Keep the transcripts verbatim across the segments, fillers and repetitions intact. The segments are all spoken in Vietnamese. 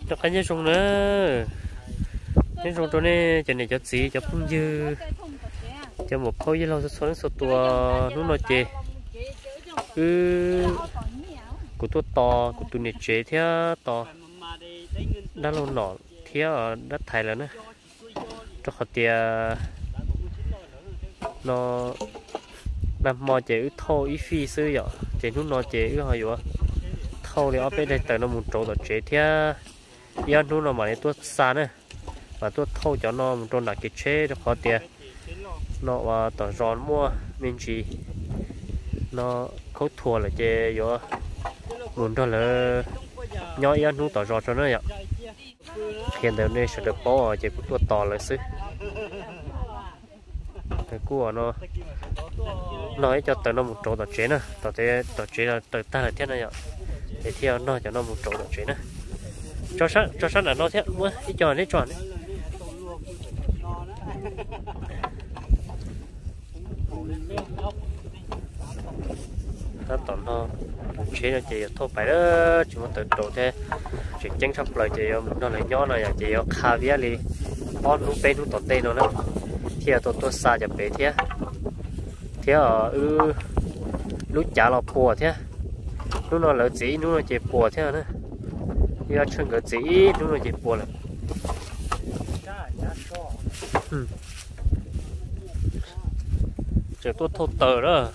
cho cái nhớ rong nữa nhớ rong chỗ này cho này cho gì cho phun dư cho một khối với lâu số số tua nó nói chê ừ của tôi to của tôi này chế theo to đã lâu nọ theo đất thải là nữa cho họ tiền nó làm mò chế thô ít phi sư vậy chế nó nó chế họ vậy thâu thì ở bên đây tới nó một chỗ rồi chế theo giờ nó nó mà tôi xa nữa và tôi thâu cho nó một chỗ là cái chế cho họ tiền nó và tờ giòn mua mình chỉ nó khâu thua là chế vậy muốn đó là nhỏ giờ nó tờ giòn cho nó vậy hiện tại này sẽ được bỏ chế của to là xứ cái cua nó nói cho tờ nó một chỗ tờ chế nè tờ chế tờ chế là tờ ta là thế này vậy để theo nó cho nó một chỗ tờ chế nè cho sát cho sát là nó thế mua đi tròn đi tròn đấy nó tận nó chế nó chỉ thôi phải đó chỉ muốn tự chỗ thế chỉ tranh sắp lời chỉ nó lại nhỏ này chỉ có cà vía đi on lúc bên lúc tận đây nó nữa theo tôi tôi xa chập bể thế theo ở ừ lúc trả là bùa thế lúc nó là gì lúc nó chỉ bùa thế nữa giờ chân cái gì lúc nó chỉ bùa là chỉ tôi thâu tờ đó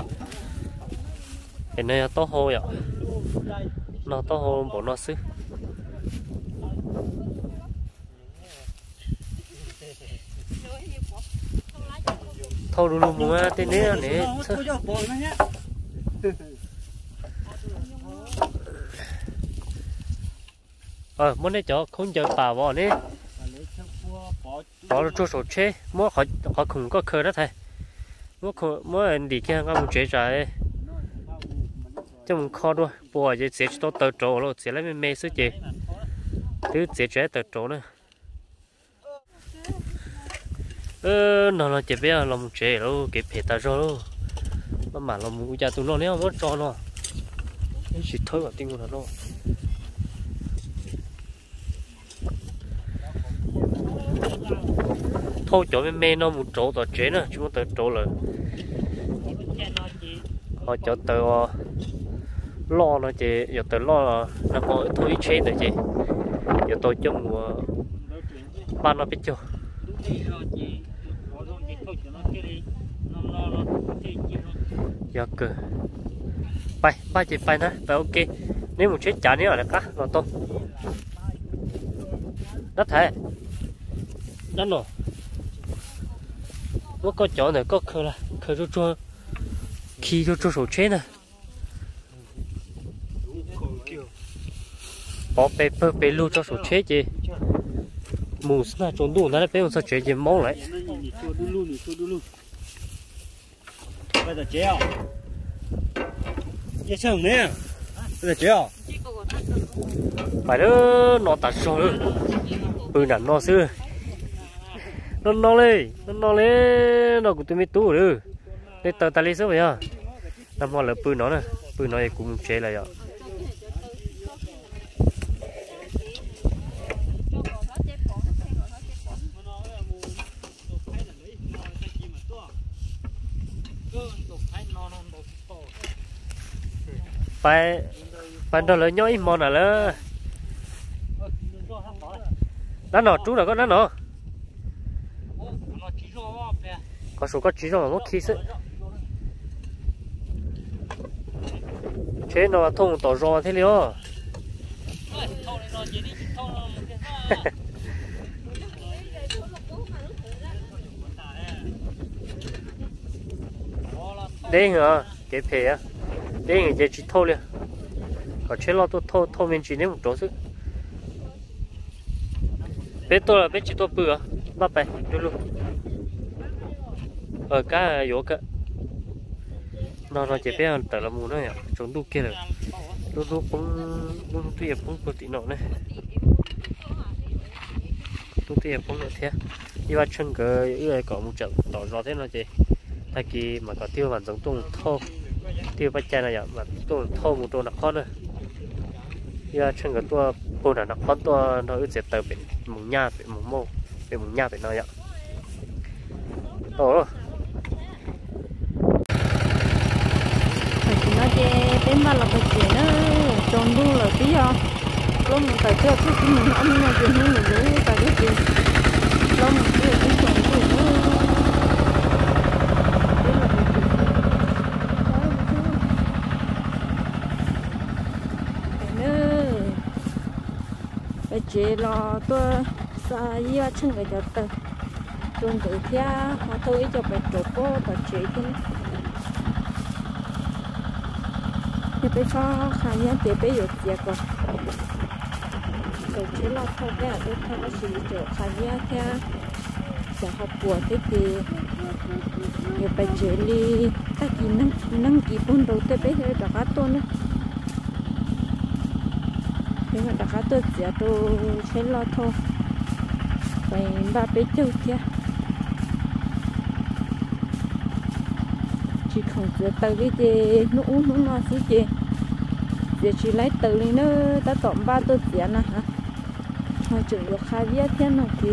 cái này to hồ vậy nó to hồ bộ nó xứ thâu đủ luôn mà tên này này ờ muốn để cho không chờ bà vào này bỏ cho sổ chế muốn họ họ không có khơi đó thầy muốn muốn anh đi kia ngang một chế trái cho mình kho đôi bùa vậy sẽ cho tờ trổ rồi sẽ lấy mấy mấy số chế thứ sẽ chế tờ trổ nữa ơ nó nó chỉ biết là một chế đâu cái phải ta cho đâu mà mà là một gia tụi nó nếu mà cho nó chỉ thôi vào tiếng của nó thôi chỗ bên bên nó một chỗ tờ chế nữa chúng tờ chỗ là họ cho tờ lo nó chỉ giờ tờ lo là nó có thôi chế nữa chị giờ tôi trong ba nó biết chưa giờ cơ bay bay chị bay nè bay ok nếu một chiếc chả nếu là cá là tốt đất thế đất rồi nó có chỗ này có khơi là khơi cho cho khi cho cho sổ chế nè bỏ bê bê bê lưu cho sổ chế chị mù là trốn đủ nó bé một sao chế gì mong lại bây giờ chế à chế chồng nè bây giờ chế à phải đó nó tạt rồi bự nặng nó xưa nó nó lên nó nó lên nó cũng tụi mình tú rồi để tờ ta lấy số vậy à làm hoa là bự nó nè bự nó cũng chế lại rồi phải phải đó là nhói mòn à lơ đá nọ chú là có đá nọ có số có chỉ rồi nó khí sức chế nó thông tỏ rõ thế liêu đây hả cái phê á đây người chơi chỉ thâu liền có chế lo tôi thâu thâu mình chỉ nên một chỗ sức bé tôi là bé chỉ tôi bự à bắt bài đưa luôn ở cá yếu cả nó nó chỉ bé hơn tờ là mù nữa nhỉ chúng tu kia là tu tu cũng tu tu tiệp cũng có tí nọ này tu tiệp cũng được thế đi vào chân cái người có một trận tỏ rõ thế nào chị thay kỳ mà có tiêu bản giống tung thô tiêu bắt chai này mà tung thô một đồ là khó nữa giờ chân cái tua bồn là nó có tua nó ước sẽ tờ bên mùng nha bên mùng mô bên mùng nha bên nó vậy ồ nó chơi bên mà là phải chơi nó tròn luôn là tí do lúc mình phải chơi cái cái mình ăn nó chơi như mình lấy tại cái gì lúc mình chơi cái tròn luôn phải chơi lo tôi sa ia chân cái giờ tờ tròn tự thia họ thôi cho phải trộn cô phải chơi cái thì bây giờ khai nhá thì bây giờ tiếc rồi rồi chỉ là thôi cái ở đây thôi nó chỉ chỗ khai nhá theo sẽ học của thế thì giờ bây giờ đi ta chỉ năng năng kỳ bốn đầu tới bây giờ đã cá to nữa nhưng mà đã cá to sẽ tôi sẽ lo thôi phải ba bé châu theo chỉ không sẽ từ cái gì nó uống nó nó xí gì giờ chỉ lấy từ này nữa ta tổng ba tôi tiền nè hả hồi chừng được khai viết thế nào thì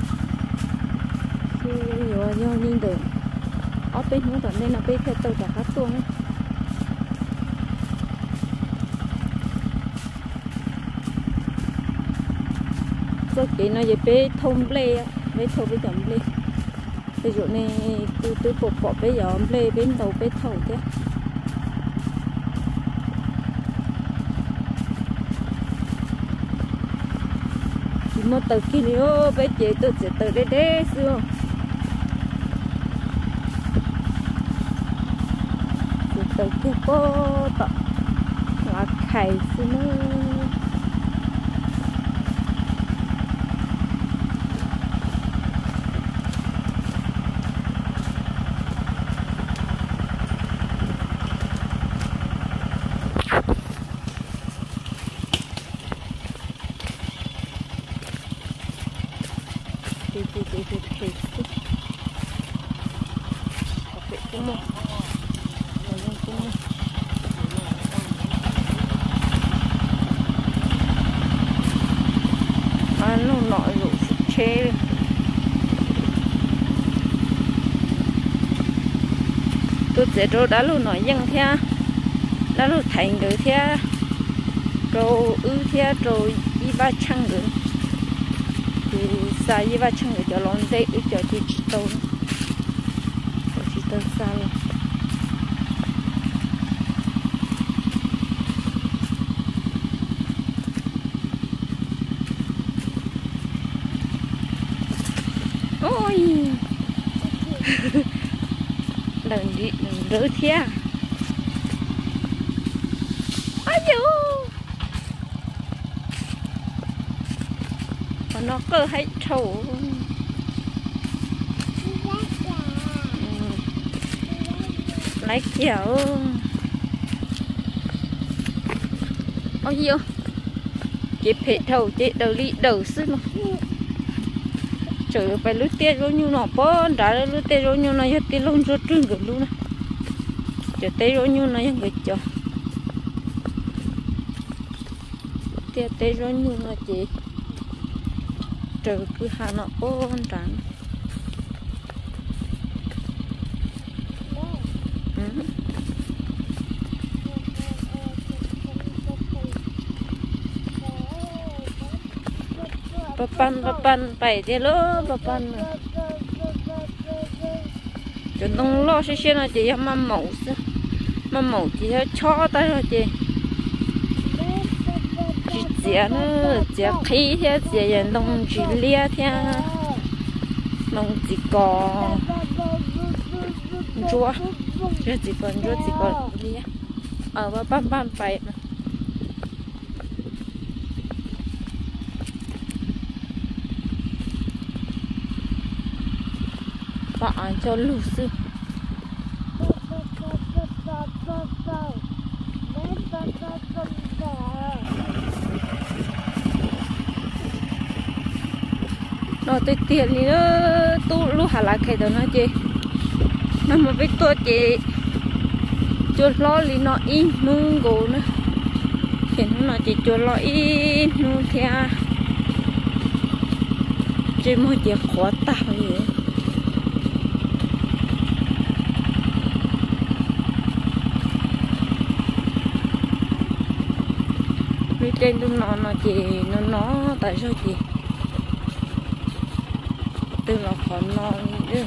khi nhiều nhau nhìn được ở bênนู้นตอนนี้นะbên theo tôi đã khá tuông số kỳ nó về bên thông ble bên thâu bên chậm ble ví dụ này từ từ bộ bộ bây giờ ble bên đầu bên thâu thế một tờ kia nữa bé chị tôi sẽ từ đây đấy xưa tờ kia có tờ là khải xưa nữa đi đi đi đi đi đi oke kumo langsung kumo anu nội lụ chê tôi sẽ rồi đã luôn nói dân theo đã luôn thành được theo rồi ư theo rồi đi ba chăng được thì xa như vậy chẳng người cho lon dây ư cho chị tàu chị tàu xa luôn ôi đừng đi đừng rỡ thia ôi dồi nó cơ hay trâu lấy kiểu ôi gì chị phải thầu chị đầu đi đầu sức nó trở phải lướt tiền rồi như nó bó đã lướt tiền rồi như nó hết tiền luôn rồi trưng gần luôn nè trở tiền rồi như nó hết người cho tiền tiền rồi như nó chị trời cứ hà nó ôn trắng papan papan phải thế lỡ papan chúng tôi lo xí xí là chị mắm mẫu mắm mẫu chị cho tay rồi chị chị dẻ nữa dẻ khí thế dẻ dẻ đông chị lia thế đông chị cò chúa chúa chị còn chúa chị còn lia ở ba ban ban phải bạn cho lù sư nó tới tiền thì nó tu lu hà lại cái đó nó chị nó mà biết tôi chị cho lo li nó in nung gỗ nữa hiện nó chỉ cho lo ít nu theo chỉ một chiếc khó tạo vậy vì trên tụi nó nó chỉ nó nó tại sao chị từ là khó nó đi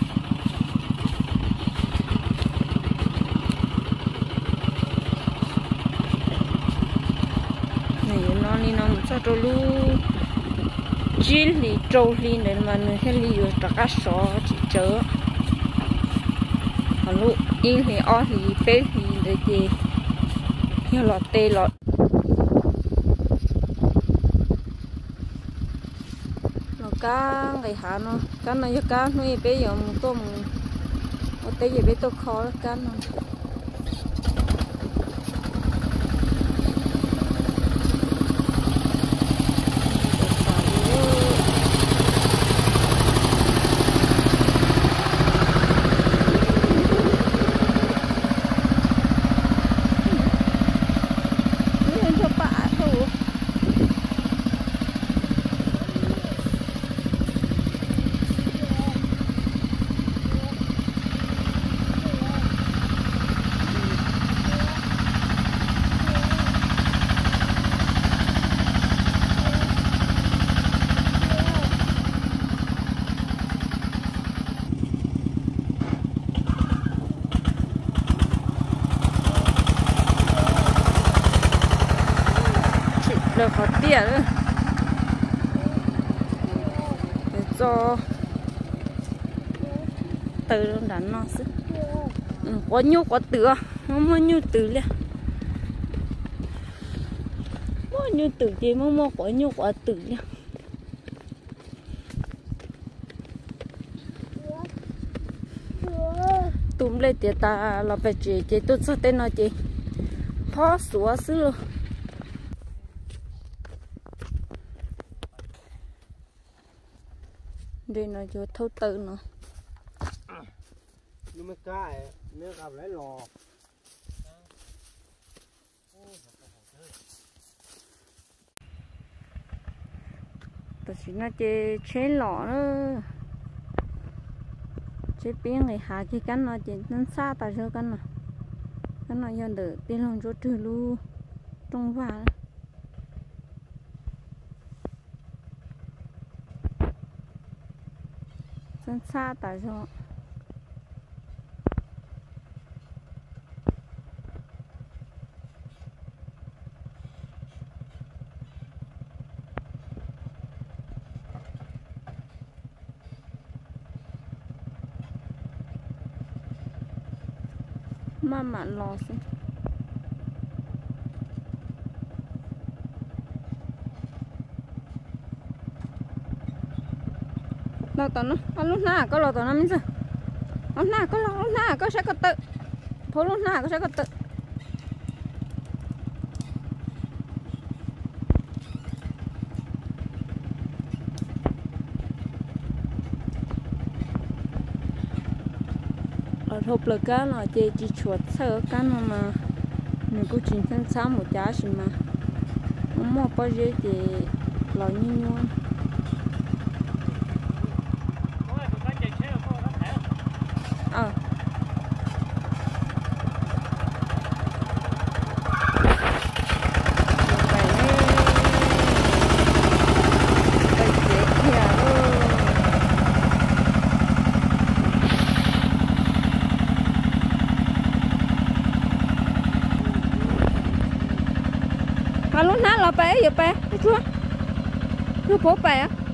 nó đi nó một sao trâu lu chỉ li trâu li này mà người thấy li rồi tất cả số chỉ chớ còn lu in thì o thì bé thì để gì như lọt tê lọt nó cá ngày hạ nó cá này cho cá nuôi bé giờ một tôm một té gì bé tôi khó cá nó được khó tiền nữa để cho từ đánh nó sức ừ, có nhu có tựa không có nhu từ liền có nhu từ chỉ mà mà có nhu có từ liền tụm lên thì ta là phải chỉ chỉ tôi sao tên nó chỉ phó sủa xứ luôn đây nó cho thâu tự nó nhưng mà cái nếu gặp lấy lò tôi chỉ nói chơi chế lò nữa chế biến này hạ cái cắn nó chỉ nó xa tại sao cắn nó cắn nó dân được tiên lòng chỗ trừ luôn trong vải chân xa tại sao mà mặn lò xí lo tao nó lúc nào có lo tao nó mình sao lúc nào có lo lúc nào có sẽ có tự phố lúc nào có sẽ có tự ở hộp là cá là chỉ chỉ chuột sơ cá mà mà mình cũng chỉ thân sáng một giá gì mà không mua bao nhiêu thì lo như nhau ờ mà lúc nào là bé giờ bé chú chú bố bé